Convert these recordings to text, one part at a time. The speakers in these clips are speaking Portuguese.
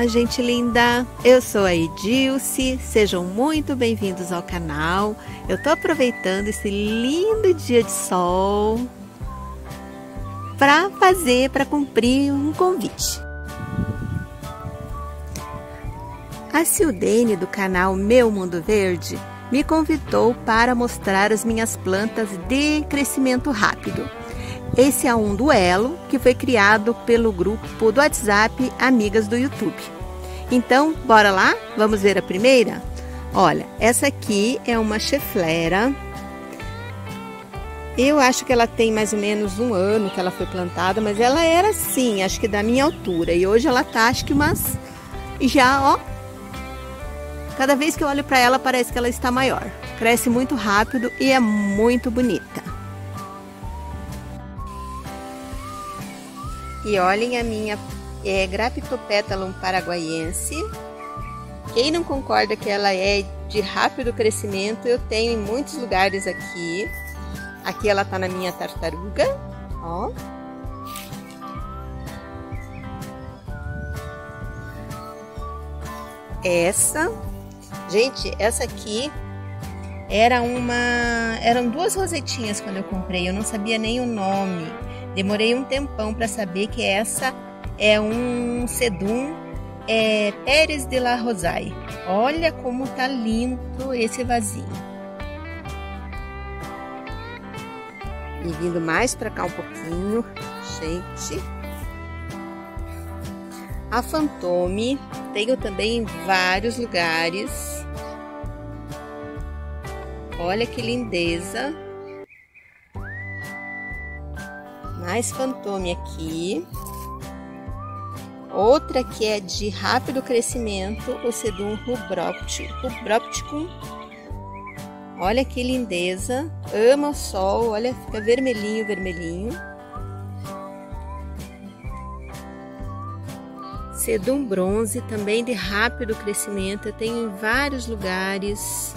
gente linda, eu sou a Edilce, sejam muito bem-vindos ao canal. Eu tô aproveitando esse lindo dia de sol para cumprir um convite. A Cildene do canal Meu Mundo Verde me convidou para mostrar as minhas plantas de crescimento rápido. Esse é um duelo que foi criado pelo grupo do WhatsApp Amigas do YouTube. Então, bora lá? Vamos ver a primeira? Olha, essa aqui é uma cheflera. Eu acho que ela tem mais ou menos um ano que ela foi plantada, mas ela era assim, acho que da minha altura. E hoje ela tá, acho que umas... já, ó. Cada vez que eu olho para ela, parece que ela está maior. Cresce muito rápido e é muito bonita. E olhem a minha Graptopétalum paraguaiense. Quem não concorda que ela é de rápido crescimento, eu tenho em muitos lugares aqui. Aqui ela tá na minha tartaruga, ó. Essa, gente, essa aqui eram duas rosetinhas quando eu comprei, eu não sabia nem o nome. Demorei um tempão para saber que essa é um Sedum Pérez de la Rosaille. Olha como tá lindo esse vasinho. E vindo mais para cá um pouquinho, gente. A Fantôme tenho também em vários lugares. Olha que lindeza. Mais Fantôme aqui. Outra que é de rápido crescimento, o Sedum Rubropticum. Olha que lindeza. Ama o sol, olha, fica vermelhinho, vermelhinho. Sedum Bronze, também de rápido crescimento, eu tenho em vários lugares.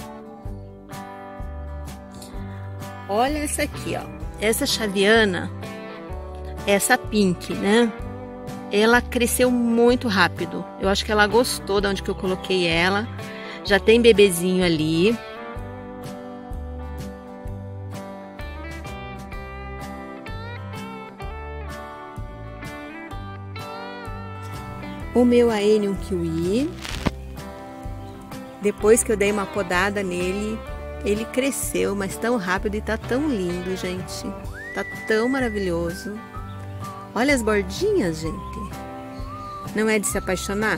Olha essa aqui, ó. Essa chaviana, essa pink, né? Ela cresceu muito rápido. Eu acho que ela gostou de onde que eu coloquei ela. Já tem bebezinho ali. O meu Aenium Kiwi, depois que eu dei uma podada nele, ele cresceu, mas tão rápido e tá tão lindo, gente. Tá tão maravilhoso. Olha as bordinhas, gente. Não é de se apaixonar?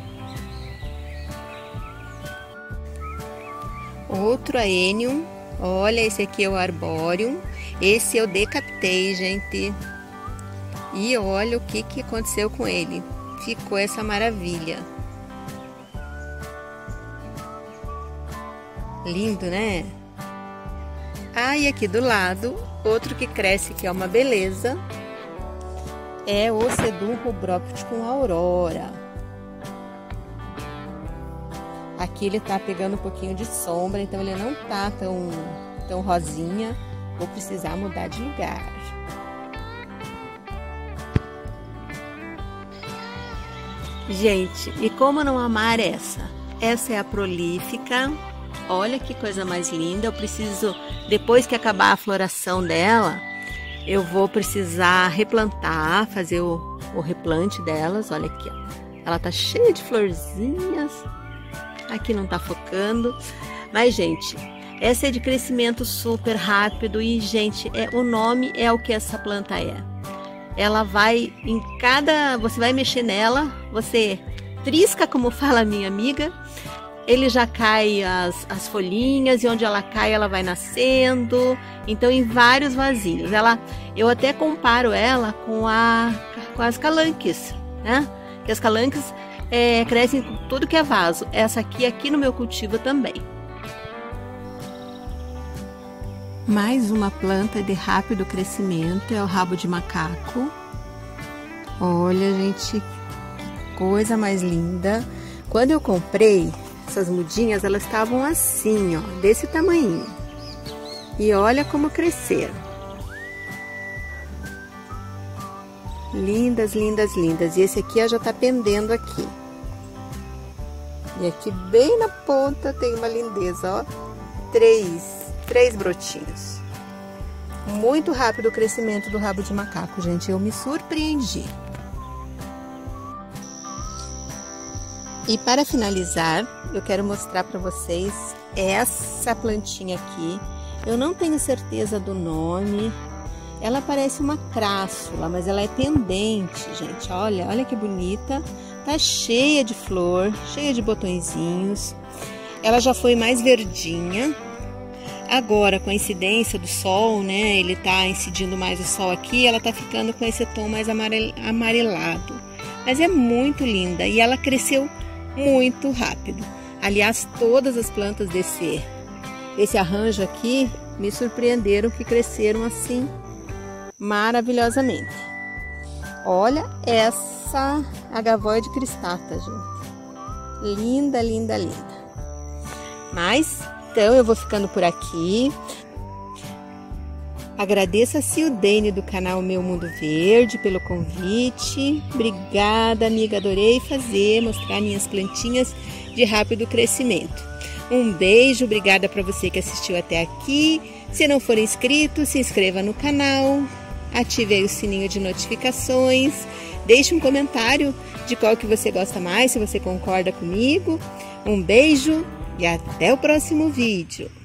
Outro Aenium. Olha, esse aqui é o Arborium. Esse eu decapitei, gente. E olha o que aconteceu com ele. Ficou essa maravilha. Lindo, né? Ah, e aqui do lado, outro que cresce que é uma beleza, é o Sedum Rubropticum Aurora. Aqui ele tá pegando um pouquinho de sombra, então ele não tá tão rosinha. Vou precisar mudar de lugar. Gente, e como não amar essa? Essa é a prolífica. Olha que coisa mais linda. Eu preciso, depois que acabar a floração dela, eu vou precisar replantar, fazer o replante delas. Olha aqui, ó. Ela tá cheia de florzinhas. Aqui não tá focando. Mas, gente, essa é de crescimento super rápido. E, gente, o nome é o que essa planta é. Ela vai você vai mexer nela, você trisca, como fala a minha amiga, ele já cai as folhinhas, e onde ela cai ela vai nascendo. Então em vários vasinhos. Eu até comparo ela com as calanques, né? Que as calanques crescem com tudo que é vaso. Essa aqui no meu cultivo também. Mais uma planta de rápido crescimento é o rabo de macaco. Olha, gente, que coisa mais linda. Quando eu comprei essas mudinhas, elas estavam assim, ó, desse tamanho. E olha como cresceram. Lindas, lindas, lindas. E esse aqui ó, já tá pendendo aqui. E aqui bem na ponta tem uma lindeza, ó. Três brotinhos. Muito rápido o crescimento do rabo de macaco, gente. Eu me surpreendi. E para finalizar, eu quero mostrar para vocês essa plantinha aqui. Eu não tenho certeza do nome. Ela parece uma crassula, mas ela é pendente, gente. Olha que bonita. Tá cheia de flor, cheia de botõezinhos. Ela já foi mais verdinha. Agora, com a incidência do sol, né? Ele tá incidindo mais o sol aqui, ela tá ficando com esse tom mais amarelado. Mas é muito linda e ela cresceu muito rápido. Aliás, todas as plantas desse arranjo aqui me surpreenderam que cresceram assim maravilhosamente. Olha essa agavoide cristata, gente. Linda, linda, linda. Mas, então, eu vou ficando por aqui. Agradeço a Cildene do canal Meu Mundo Verde pelo convite. Obrigada, amiga. Adorei mostrar minhas plantinhas de rápido crescimento. Um beijo, obrigada para você que assistiu até aqui. Se não for inscrito, se inscreva no canal. Ative aí o sininho de notificações. Deixe um comentário de qual que você gosta mais, se você concorda comigo. Um beijo e até o próximo vídeo.